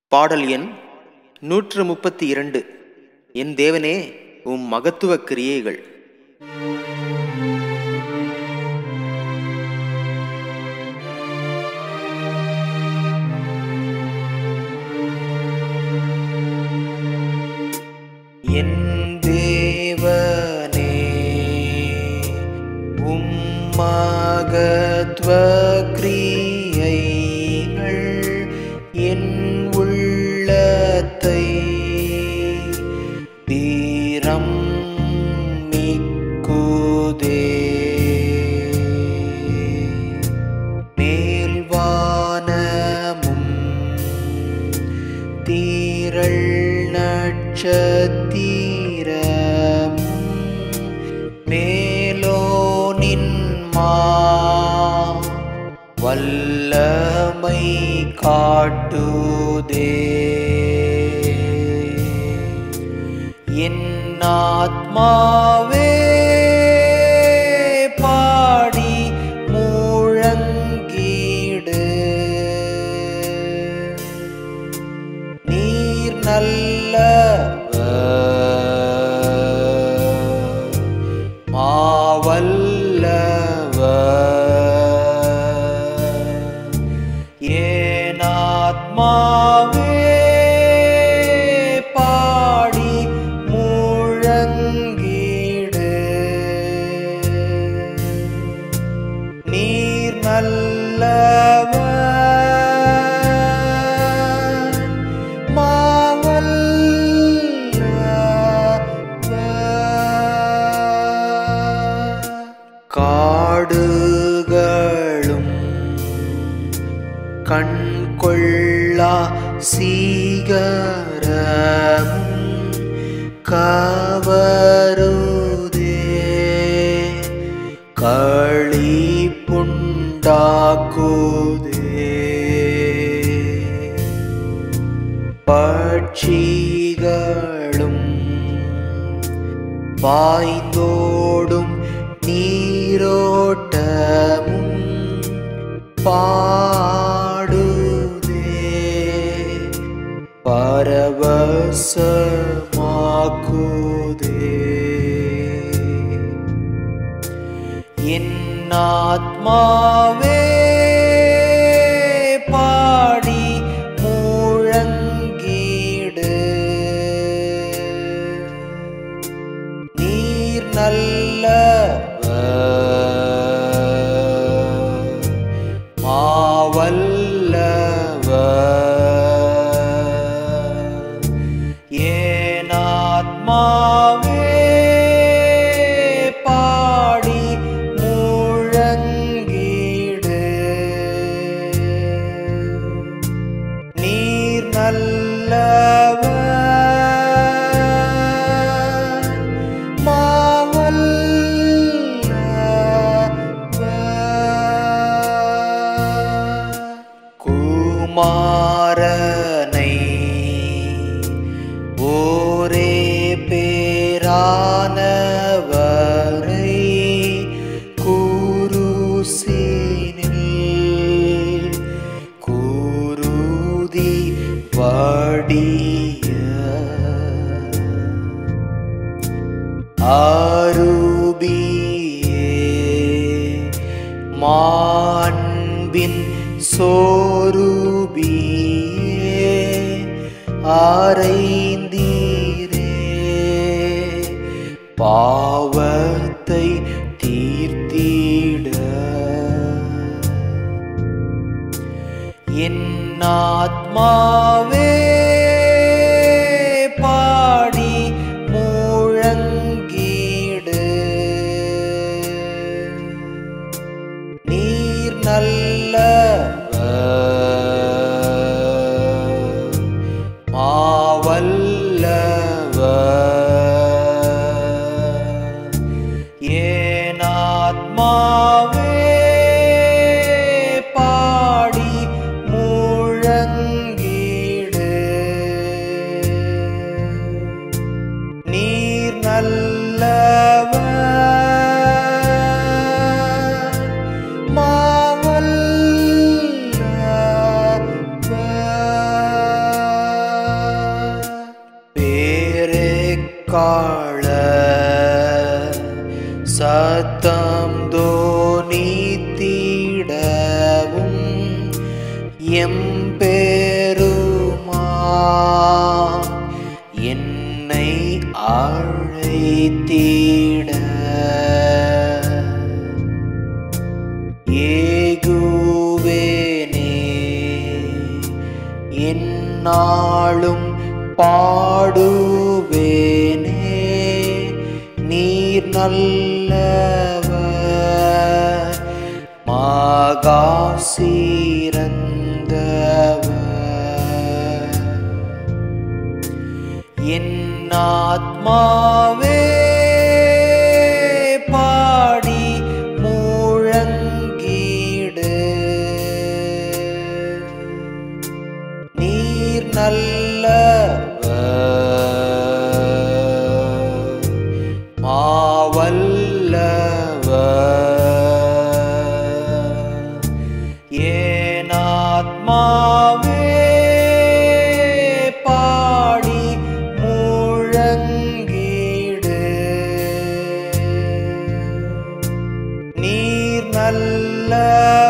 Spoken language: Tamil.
பாடல் எண் 132. என் தேவனே, உம் மகத்துவ கிரியைகள். என் தேவனே, உம் மகத்துவ கிரியைகள் என் உள்ளத்தை தீரம் மிக்குதே. மேல்வானமும் தீரள் நட்சத்திரமும் மேலோனின் வல்லமை காட்டுதே. என் ஆத்மாவே பாடி முழங்கிடு, நீர் நல்லவர் மாவல்லவர். என் ஆத்மாவே பாடி முழங்கிடு, நீர் நல்லவர் மாவல்லவர். காடுகளும் கண்கொள்ளா சீகரமும் கவருதே, களிப்புண்டாக்குதே. பட்சிகளும் பாய்ந்தோடும் நீரோட்டமும் பாடுதே, பரவசமாக்குதே. என் ஆத்மாவே பாடி முழங்கிடு, நீர் நல்லவர் மாவல்லவர். என் ஆத்மாவே பாடி முழங்கிடு, நீர் நல்லவர் குமாரனை ஒரே பேரானவரை குருசினில் குருதி வடிய அரூபியே மாண்பின் சோரூபியே அறைந்தீரே, பாவத்தை தீர்த்திட. என் ஆத்மாவே பாடி முழங்கிடு, நீர் நல்லவர் மாவல்லவர். என் ஆத்மாவே பாடி முழங்கிடு, காள சத்தம் தோனித்திடவும் எம்பெருமான் என்னை அழைத்திட ஏகுவேனே எந்நாளும் பாடுவேனே நீர் நல்லவர் மகா சிறந்தவர் என் ஆத்மாவே பாடி முழங்கிடு நீர் நல்லவர் மாவல்லவர் என் ஆத்மாவே பாடி முழங்கிடு நீர் நல்லவர்